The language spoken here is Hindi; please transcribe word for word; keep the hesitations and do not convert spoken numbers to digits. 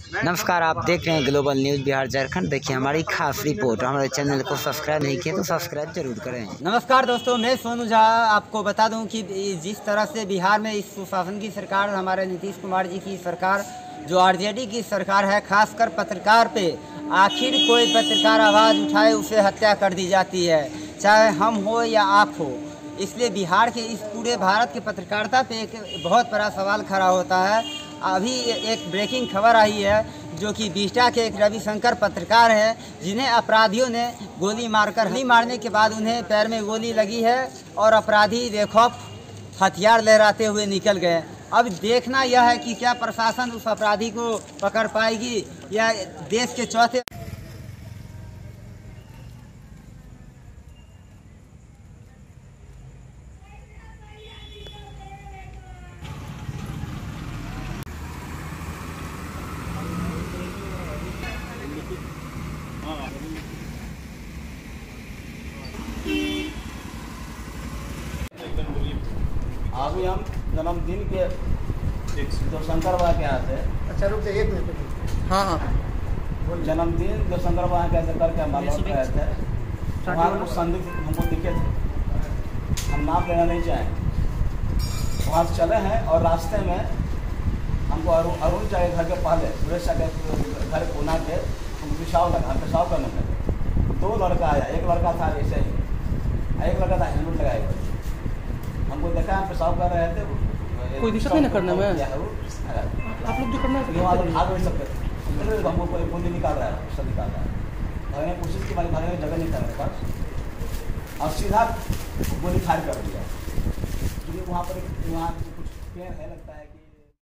नमस्कार, आप देख रहे हैं ग्लोबल न्यूज़ बिहार झारखंड। देखिए हमारी खास रिपोर्ट। हमारे चैनल को सब्सक्राइब नहीं किया तो सब्सक्राइब जरूर करें। नमस्कार दोस्तों, मैं सोनू झा। आपको बता दूं कि जिस तरह से बिहार में इस सुशासन की सरकार, हमारे नीतीश कुमार जी की सरकार, जो आरजेडी की सरकार है, खासकर पत्रकार पे आखिर कोई पत्रकार आवाज़ उठाए उसे हत्या कर दी जाती है, चाहे हम हो या आप हो। इसलिए बिहार के इस पूरे भारत के पत्रकारिता पे एक बहुत बड़ा सवाल खड़ा होता है। अभी एक ब्रेकिंग खबर आई है जो कि बिहटा के एक रविशंकर पत्रकार है, जिन्हें अपराधियों ने गोली मारकर गोली मारने के बाद उन्हें पैर में गोली लगी है और अपराधी बेखौफ हथियार लहराते हुए निकल गए। अब देखना यह है कि क्या प्रशासन उस अपराधी को पकड़ पाएगी या देश के चौथे अभी हम जन्मदिन के जो शंकर बाबा के यहाँ से अच्छा रुक जाइए एक मिनट। हाँ हाँ जन्मदिन जो शंकर बाबा के यहाँ से करके हम लौट रहे थे, वहाँ कुछ संदिग्ध हमको दिखे थे, हम नाम लेना नहीं चाहें। वहाँ से चले हैं और रास्ते में हमको अरुण अरुण चाहे घर के पहले सुरेश के घर पुना के हम पेशाव लगा पेशाव करने लगे। दो लड़का आया, एक लड़का था ऐसे ही, एक लड़का था हेलमेट लगाए हुए। हमको देखा हम पेशाब कर रहे थे, कोई दिक्कत नहीं ना करने में। आप लोग जो करना है भाग नहीं सकते, हमको कोई गोली निकाल रहा है, सब निकाल रहा है। भागने की कोशिश की, हमारी भागने की जगह नहीं था मेरे पास, और सीधा गोली फायर कर दिया। क्योंकि वहाँ पर वहाँ कुछ पेड़ है, लगता है कि